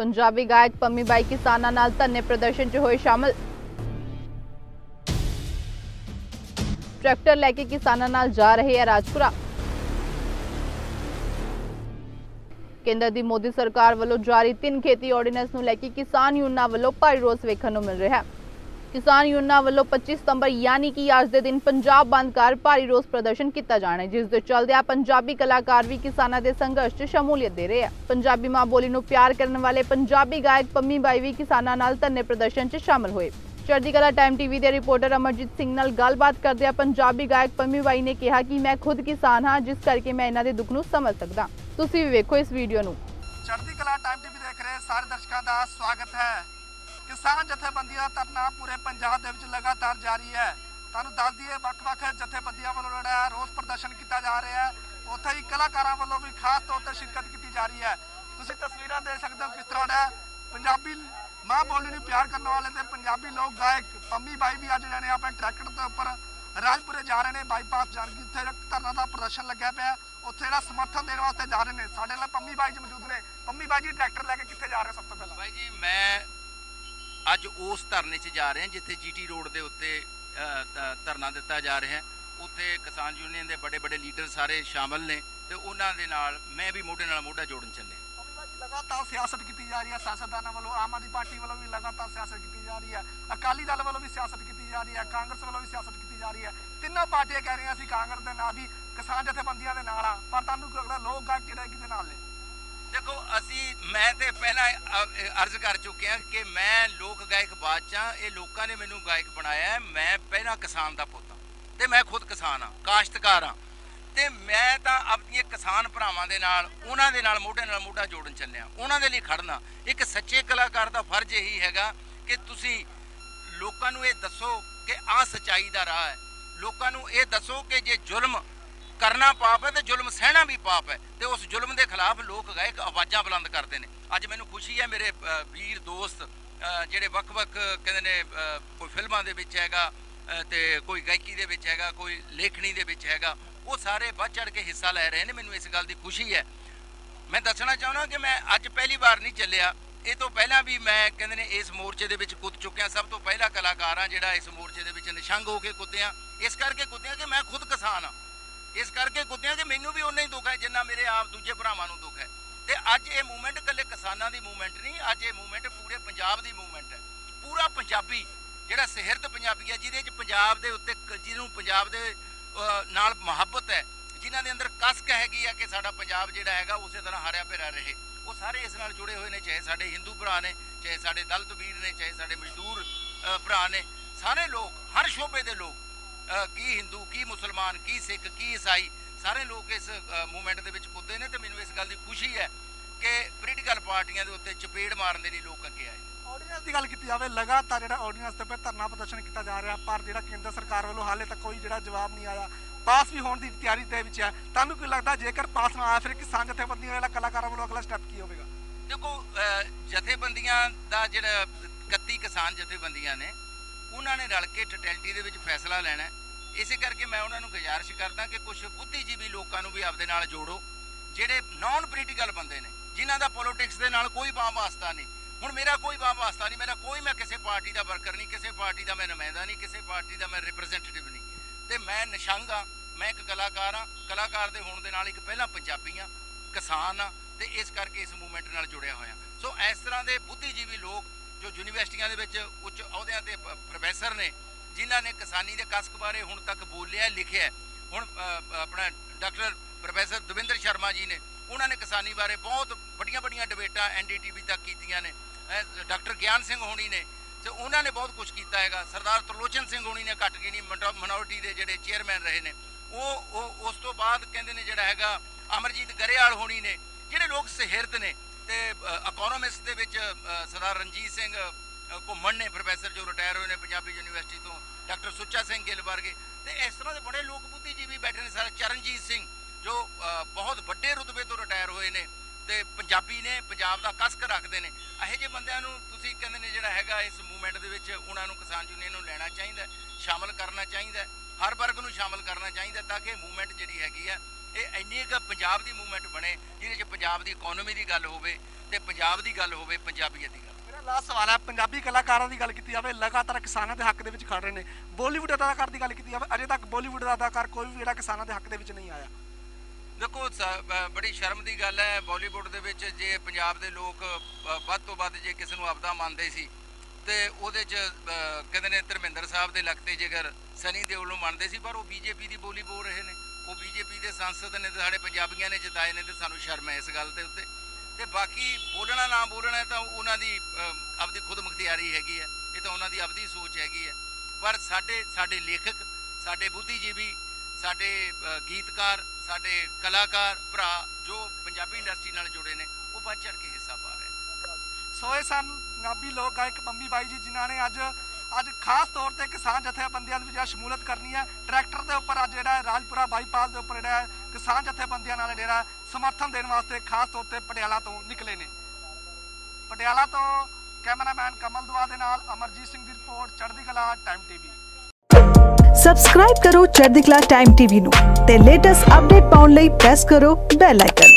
पंजाबी गायक पंमी बाई किसानां नाल धरने प्रदर्शन च होए शामिल। ट्रैक्टर लैके किसानां नाल जा रहे है राजपुरा। केंद्र दी मोदी सरकार वालों जारी 3 खेती ऑर्डीनेंस नूं लैके किसान यूनियनां वालों भारी रोस वेखण नूं मिल रहा है। किसान यूनियनां वालों 25 सितंबर यानी कि अज दे दिन पंजाब बंद कर भारी रोस प्रदर्शन किया जाना है, जिस दे चलदे पंजाबी कलाकार भी किसानां दे संघर्ष च शमूलियत दे रहे हैं। पंजाबी मां बोली नूं प्यार करने वाले पंजाबी गायक पंमी बाई भी किसानां नाल धरने प्रदर्शन च शामिल होए। चढ़दीकला टाइम टीवी के रिपोर्टर अमरजीत सिंह नाल गलबात करदे पंजाबी गायक पंमी बाई ने कहा कि मैं खुद किसान हाँ, जिस करके मैं इन्हां दे दुख नूं समझ सकदा। तुसीं भी वेखो इस वीडियो नूं। चढ़दीकला टाइम टीवी देख रहे सारे दर्शकों का स्वागत है। किसान जथेबंदियां का धरना पूरे पंजाब दे विच लगातार जारी है। तुहानूं दस दईए वख-वख जथेबंदियां वालों जिहड़ा रोस प्रदर्शन किया जा रहा है, उत्थे ही कलाकारां वालों भी खास तौर पर शिरकत की जा रही है। तुसीं तस्वीरां देख सकते हो किस तरह पंजाबी मां बोली नूं प्यार करने वाले ते पंजाबी लोक गायक पंमी बाई भी अज जिहड़े अपने ट्रैक्टर के उपर राजपुरे जा रहे हैं। बाईपास जानकी उत्थे धरना का प्रदर्शन लग्या पिया, उत्थे जिहड़ा समर्थन देने वास्ते जा रहे हैं। साडे नाल पंमी बाई जी मौजूद ने। पंमी बाई जी ट्रैक्टर लैके कित्थे जा रहे? सब तो पहला भाई जी मैं अज उस धरने च जा रहे हैं जिथे जीटी रोड के उत्ते धरना दिता जा रहा है। उत्थे किसान यूनियन के बड़े बड़े लीडर सारे शामिल ने ते उन्हां दे नाल मैं भी मोढे नाल मोढा जोड़न चले। लगातार सियासत की जा रही है, सियासतदानों वालों आम आदमी पार्टी वालों भी लगातार सियासत की जा रही है, अकाली दल वालों भी सियासत की जा रही है, कांग्रेस वालों भी सियासत की जा रही है। तीनों पार्टियां कह रही हैं कांग्रेस के नाल भी किसान जथेबंदियां दे नाल आ, पर तुहानूं लगदा लोक गायक किहड़े किहदे नाल ने? देखो असी मैं तो पहला अर्ज कर चुके हैं कि मैं लोक गायक बाद च हाँ, ये लोगों ने मैनू गायक बनाया है। मैं पहला किसान का पुत हाँ तो मैं खुद किसान हाँ, काश्तकार हाँ, तो मैं तो अपने किसान भरावां दे नाल उन्हां दे नाल मोढे नाल मोढा जोड़न चलिया, उन्हां दे लई खड़ना। एक सच्चे कलाकार का फर्ज यही हैगा कि तुसी लोकां नूं ये दसो कि आ सच्चाई दा राह है। लोकां नूं ये दसो कि जे जुल्म करना पाप है तो जुल्म सहना भी पाप है, तो उस जुल्म के खिलाफ लोक गायक आवाज़ां बुलंद करते हैं। अज मैनूं खुशी है मेरे वीर दोस्त जिहड़े वख-वख कहंदे ने कोई फिल्मां दे विच हैगा ते कोई गायकी दे विच हैगा, कोई लेखनी दे विच हैगा, वो सारे बढ़ चढ़ के हिस्सा लै रहे हैं। मैनूं इस गल की खुशी है। मैं दसना चाहुंदा कि मैं अज पहली बार नहीं चलिया, ये तो पहला भी मैं कहंदे ने इस मोर्चे दे विच कुद चुकिया। सब तो पहला कलाकार हाँ जिहड़ा इस मोर्चे दे विच निशंग होकर कुद्दिया। इस करके कुद्दिया कि मैं खुद किसान हाँ, इस करके कुद्दिया कि मैनू भी उन्ना ही दुख है जिन्ना मेरे आप दूजे भरावां नूं दुख है। तो अज ये मूवमेंट कल्ले किसानां दी मूवमेंट नहीं, अज ये मूवमेंट पूरे पंजाब दी मूवमेंट है। पूरा पंजाबी जिहड़ा सिहरत पंजाबी है, जिहदे च पंजाब दे उत्ते जिन्हों पंजाब दे नाल मुहब्बत है, जिन्हां दे अंदर कसक हैगी है कि साडा पंजाब जिहड़ा हैगा उस तरह हरिया भरिया रहे, वो सारे इस नाल जुड़े हुए ने। चाहे साडे हिंदू भरा ने, चाहे साडे दलित वीर ने, चाहे साडे मजदूर भरा ने, सारे लोग हर शोबे के लोग की हिंदू की मुसलमान की सिख की ईसाई सारे लोग इस मूवमेंट के कुदे ने। तो मैनूं इस गल की खुशी है कि पोलीटिकल पार्टियां के उत्ते चपेड़ मारने के लिए लोग अगे आए। ऑर्डीनेंस की गल की जाए, लगातार जिहड़ा ऑर्डीनेंस ते धरना प्रदर्शन किया जा रहा, पर जिहड़ा केंद्र सरकार वालों हाले तक कोई जिहड़ा जवाब नहीं आया, पास भी होने की तैयारी दे विच है। तुहानूं की लगदा जेकर पास ना आया फिर किसान जथेबंदियां वाला कलाकारां वालों अगला स्टैप की होवेगा? देखो जथेबंदियां दा जिहड़ा 31 किसान जथेबंदियां ने उन्होंने रल के टोटैलिटी दे विच फैसला लेना है। इसे करके मैं उन्होंने गुजारिश करदा कि कुछ बुद्धिजीवी लोगों भी आपदे नाल जोड़ो, जिहड़े नॉन पोलीटिकल बंदे ने, जिन्हां दा पॉलिटिक्स दे नाल कोई वाह वास्ता नहीं। हुण मेरा कोई वाह वास्ता नहीं, मेरा कोई मैं किसी पार्टी का वर्कर नहीं, किसी पार्टी का मैं नुमाइंदा नहीं, किसी पार्टी का मैं रिप्रजेंटेटिव नहीं, तो मैं निशंग हाँ, मैं एक कलाकार हाँ। कलाकार दे होण दे नाल एक पहला पंजाबी हाँ, किसान हाँ, तो इस करके इस मूवमेंट नाल जुड़िया होया। सो इस तरह के बुद्धिजीवी लोग जो यूनीवर्सिटियां दे विच उच्च अहुदियां ते प्रोफैसर ने, जिन्हों ने किसानी के कसक बारे हुण तक बोलिया लिखिया। हुण अपना डॉक्टर प्रोफैसर दविंद्र शर्मा जी ने, उन्होंने किसानी बारे बहुत बड़िया बड़िया डिबेटा NDTV तक कीतियां ने। डॉक्टर ज्ञान सिंह होनी ने तो उन्होंने बहुत कुछ किया है। सरदार त्रिलोचन सिंह होनी ने घट गिनी मिनोरिटी के जोड़े चेयरमैन रहे ने, वो उस तो बाद कहते हैं जोड़ा है अमरजीत गरेवाल होनी ने, जोड़े लोग सिहरत ने। तो इकोनॉमिस्ट के सरदार रणजीत सिंह घुमन ने प्रोफैसर जो रिटायर हुए हैं पंजाबी यूनीवर्सिटी तो, डॉक्टर सुच्चा सिंह गिल वर्गे, तो इस तरह के बड़े लोग बुद्धिजीवी बैठे ने सारे। चरणजीत सिंह जो बहुत बड़े रुतबे तो रिटायर हुए हैं, तो पंजाबी ने, पंजाब का कसक रखते हैं। ਇਹੋ ਜਿਹੇ ਬੰਦਿਆਂ ਨੂੰ ਤੁਸੀਂ ਕਹਿੰਦੇ ਨੇ ਜਿਹੜਾ ਹੈਗਾ ਇਸ ਮੂਵਮੈਂਟ ਦੇ ਵਿੱਚ ਉਹਨਾਂ ਨੂੰ ਕਿਸਾਨ ਯੂਨੀਅਨ ਨੂੰ ਲੈਣਾ ਚਾਹੀਦਾ, ਸ਼ਾਮਲ ਕਰਨਾ ਚਾਹੀਦਾ, ਹਰ ਵਰਗ ਨੂੰ ਸ਼ਾਮਲ ਕਰਨਾ ਚਾਹੀਦਾ ਤਾਂ ਕਿ ਮੂਵਮੈਂਟ ਜਿਹੜੀ ਹੈਗੀ ਆ ਇਹ ਇੰਨੀ ਕੁ ਪੰਜਾਬ ਦੀ ਮੂਵਮੈਂਟ ਬਣੇ ਜਿਹਦੇ 'ਚ ਪੰਜਾਬ ਦੀ ਇਕਨੋਮੀ ਦੀ ਗੱਲ ਹੋਵੇ ਤੇ ਪੰਜਾਬ ਦੀ ਗੱਲ ਹੋਵੇ, ਪੰਜਾਬੀਅਤ ਦੀ ਗੱਲ। ਮੇਰਾ ਲਾਸਟ ਸਵਾਲ ਹੈ, ਪੰਜਾਬੀ ਕਲਾਕਾਰਾਂ ਦੀ ਗੱਲ ਕੀਤੀ ਜਾਵੇ, ਲਗਾਤਾਰ ਕਿਸਾਨਾਂ ਦੇ ਹੱਕ ਦੇ ਵਿੱਚ ਖੜ ਰਹੇ ਨੇ। ਬਾਲੀਵੁੱਡ ਅਦਾਕਾਰ ਦੀ ਗੱਲ ਕੀਤੀ ਜਾਵੇ, ਅਜੇ ਤੱਕ ਬਾਲੀਵੁੱਡ ਦਾ ਅਦਾਕਾਰ ਕੋਈ ਵੀ ਜਿਹੜਾ ਕਿਸਾਨਾਂ ਦੇ ਹੱਕ ਦੇ ਵਿੱਚ ਨਹੀਂ ਆਇਆ। ਦੇਖੋ ਬੜੀ ਸ਼ਰਮ ਦੀ ਗੱਲ ਹੈ, ਬਾਲੀਵੁੱਡ ਦੇ ਵਿੱਚ ਜੇ ਪੰਜਾਬ ਦੇ ਲੋਕ ਵੱਧ ਤੋਂ ਵੱਧ ਜੇ ਕਿਸੇ ਨੂੰ ਆਪਦਾ ਮੰਨਦੇ ਸੀ ਤੇ ਉਹਦੇ 'ਚ ਕਹਿੰਦੇ ਨੇ ਧਰਮਿੰਦਰ ਸਾਹਿਬ ਦੇ ਲਗਤੇ ਜੇਕਰ ਸਨੀ ਦਿਓਲ ਨੂੰ ਮੰਨਦੇ ਸੀ, ਪਰ ਉਹ ਬੀਜੇਪੀ ਦੀ ਬੋਲੀ ਬੋਲ ਰਹੇ ਨੇ। ਉਹ ਬੀਜੇਪੀ ਦੇ ਸੰਸਦ ਨੇ ਤੇ ਸਾਡੇ ਪੰਜਾਬੀਆਂ ਨੇ ਜਿਤਾਏ ਨੇ, ਤੇ ਸਾਨੂੰ ਸ਼ਰਮ ਹੈ ਇਸ ਗੱਲ ਦੇ ਉੱਤੇ। ਤੇ ਬਾਕੀ ਬੋਲਣਾ ਨਾ ਬੋਲਣਾ ਤਾਂ ਉਹਨਾਂ ਦੀ ਆਪਦੀ ਖੁਦ ਮੁਖਤਿਆਰੀ ਹੈਗੀ ਹੈ, ਇਹ ਤਾਂ ਉਹਨਾਂ ਦੀ ਆਪਦੀ ਸੋਚ ਹੈਗੀ ਹੈ। ਪਰ ਸਾਡੇ ਲੇਖਕ, ਸਾਡੇ ਬੁੱਧੀਜੀਵੀ, ਸਾਡੇ ਗੀਤਕਾਰ, ਸਾਡੇ ਕਲਾਕਾਰ ਭਰਾ ਜੋ ਪੰਜਾਬੀ ਇੰਡਸਟਰੀ ਨਾਲ ਜੁੜੇ ਨੇ, ਉਹ ਵੱਧ ਚੜ੍ਹ ਕੇ ਹਿੱਸਾ ਪਾ ਰਹੇ ਨੇ। ਸੋ ਇਹ ਸਨ ਪੰਜਾਬੀ ਲੋਕ ਗਾਇਕ ਪੰਮੀ ਬਾਈ ਜੀ, ਜਿਨ੍ਹਾਂ ਨੇ ਅੱਜ ਖਾਸ ਤੌਰ ਤੇ ਕਿਸਾਨ ਜਥੇਬੰਦੀਆਂ ਦੇ ਵਿੱਚ ਸ਼ਮੂਲੀਅਤ ਕਰਨੀ ਹੈ। ਟਰੈਕਟਰ ਦੇ ਉੱਪਰ ਅੱਜ ਜਿਹੜਾ ਰਾਜਪੁਰਾ ਬਾਈਪਾਸ ਦੇ ਉੱਪਰ ਜਿਹੜਾ ਕਿਸਾਨ ਜਥੇਬੰਦੀਆਂ ਨਾਲ ਜਿਹੜਾ ਸਮਰਥਨ ਦੇਣ ਵਾਸਤੇ ਖਾਸ ਤੌਰ ਤੇ ਪਟਿਆਲਾ ਤੋਂ ਨਿਕਲੇ ਨੇ। ਪਟਿਆਲਾ ਤੋਂ ਕੈਮਰਾਮੈਨ ਕਮਲ ਦੁਆ ਦੇ ਨਾਲ ਅਮਰਜੀਤ ਸਿੰਘ ਦੀ ਰਿਪੋਰਟ, ਚੜ੍ਹਦੀ ਕਲਾ ਟਾਈਮ ਟੀਵੀ। ਸਬਸਕ੍ਰਾਈਬ ਕਰੋ ਚੜ੍ਹਦੀ ਕਲਾ ਟਾਈਮ ਟੀਵੀ ਨੂੰ ਤੇ ਲੇਟੈਸਟ ਅਪਡੇਟ ਪਾਉਣ ਲਈ ਪ੍ਰੈਸ ਕਰੋ ਬੈਲ ਆਈਕਨ।